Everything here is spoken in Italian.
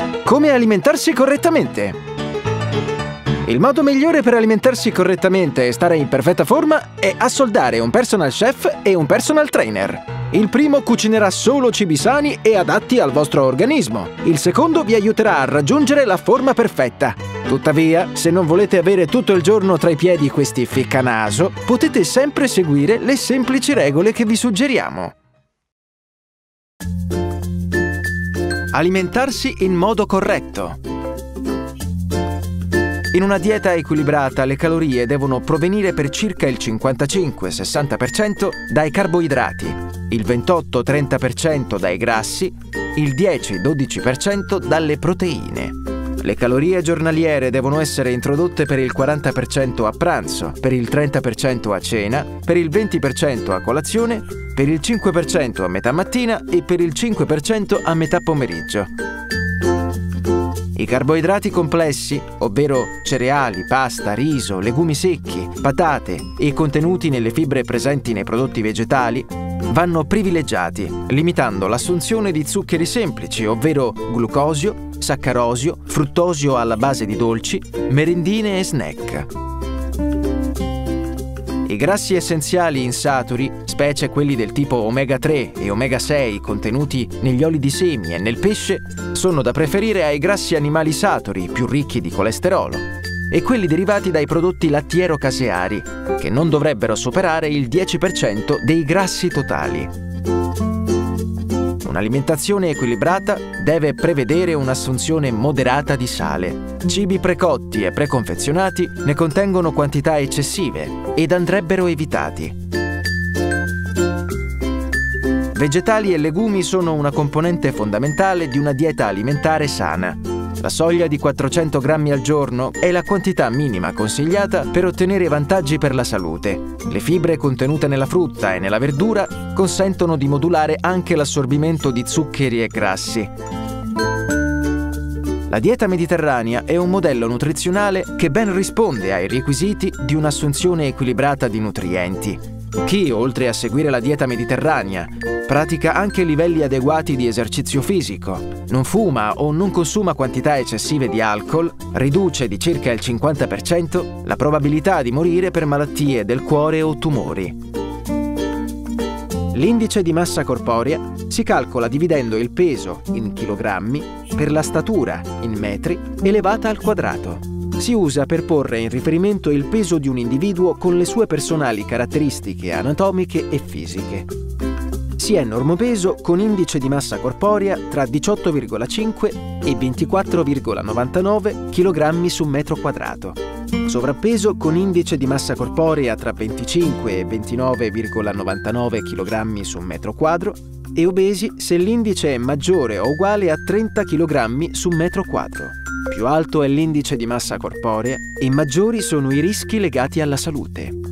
Come alimentarsi correttamente? Il modo migliore per alimentarsi correttamente e stare in perfetta forma è assoldare un personal chef e un personal trainer. Il primo cucinerà solo cibi sani e adatti al vostro organismo. Il secondo vi aiuterà a raggiungere la forma perfetta. Tuttavia, se non volete avere tutto il giorno tra i piedi questi ficcanaso, potete sempre seguire le semplici regole che vi suggeriamo. Alimentarsi in modo corretto. In una dieta equilibrata le calorie devono provenire per circa il 55-60% dai carboidrati, il 28-30% dai grassi, il 10-12% dalle proteine. Le calorie giornaliere devono essere introdotte per il 40% a pranzo, per il 30% a cena, per il 20% a colazione, per il 5% a metà mattina e per il 5% a metà pomeriggio. I carboidrati complessi, ovvero cereali, pasta, riso, legumi secchi, patate e contenuti nelle fibre presenti nei prodotti vegetali, vanno privilegiati, limitando l'assunzione di zuccheri semplici, ovvero glucosio, saccarosio, fruttosio alla base di dolci, merendine e snack. I grassi essenziali insaturi, specie quelli del tipo omega 3 e omega 6 contenuti negli oli di semi e nel pesce, sono da preferire ai grassi animali saturi, più ricchi di colesterolo, e quelli derivati dai prodotti lattiero-caseari, che non dovrebbero superare il 10% dei grassi totali. Un'alimentazione equilibrata deve prevedere un'assunzione moderata di sale. Cibi precotti e preconfezionati ne contengono quantità eccessive ed andrebbero evitati. Vegetali e legumi sono una componente fondamentale di una dieta alimentare sana. La soglia di 400 grammi al giorno è la quantità minima consigliata per ottenere vantaggi per la salute. Le fibre contenute nella frutta e nella verdura consentono di modulare anche l'assorbimento di zuccheri e grassi. La dieta mediterranea è un modello nutrizionale che ben risponde ai requisiti di un'assunzione equilibrata di nutrienti. Chi, oltre a seguire la dieta mediterranea, pratica anche livelli adeguati di esercizio fisico, non fuma o non consuma quantità eccessive di alcol, riduce di circa il 50% la probabilità di morire per malattie del cuore o tumori. L'indice di massa corporea si calcola dividendo il peso in chilogrammi per la statura in metri elevata al quadrato. Si usa per porre in riferimento il peso di un individuo con le sue personali caratteristiche anatomiche e fisiche. Si è normopeso con indice di massa corporea tra 18,5 e 24,99 kg su metro quadrato. Sovrappeso con indice di massa corporea tra 25 e 29,99 kg su metro quadro e obesi se l'indice è maggiore o uguale a 30 kg su metro quadro. Più alto è l'indice di massa corporea e maggiori sono i rischi legati alla salute.